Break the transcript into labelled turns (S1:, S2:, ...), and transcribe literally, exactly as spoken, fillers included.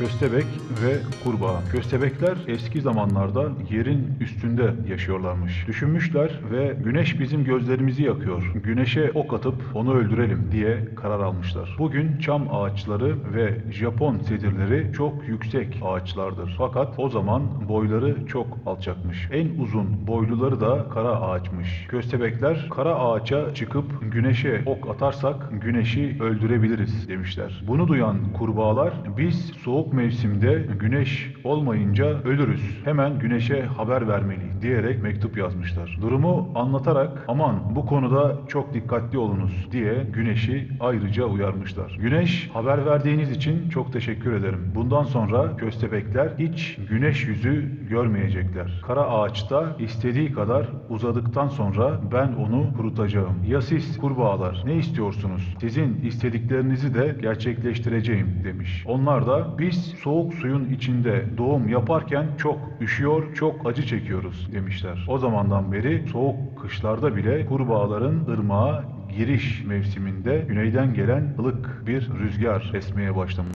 S1: Köstebek ve kurbağa. Köstebekler eski zamanlarda yerin üstünde yaşıyorlarmış. Düşünmüşler ve güneş bizim gözlerimizi yakıyor. Güneşe ok atıp onu öldürelim diye karar almışlar. Bugün çam ağaçları ve Japon sedirleri çok yüksek ağaçlardır. Fakat o zaman boyları çok alçakmış. En uzun boyluları da kara ağaçmış. Köstebekler kara ağaça çıkıp güneşe ok atarsak güneşi öldürebiliriz demişler. Bunu duyan kurbağalar biz soğuk mevsimde güneş olmayınca ölürüz. Hemen güneşe haber vermeli diyerek mektup yazmışlar. Durumu anlatarak aman bu konuda çok dikkatli olunuz diye güneşi ayrıca uyarmışlar. Güneş haber verdiğiniz için çok teşekkür ederim. Bundan sonra köstebekler hiç güneş yüzü görmeyecekler. Kara ağaçta istediği kadar uzadıktan sonra ben onu kurutacağım. Ya siz kurbağalar ne istiyorsunuz? Sizin istediklerinizi de gerçekleştireceğim demiş. Onlar da biz soğuk suyun içinde doğum yaparken çok üşüyor, çok acı çekiyoruz demişler. O zamandan beri soğuk kışlarda bile kurbağaların ırmağa giriş mevsiminde güneyden gelen ılık bir rüzgar esmeye başlamış.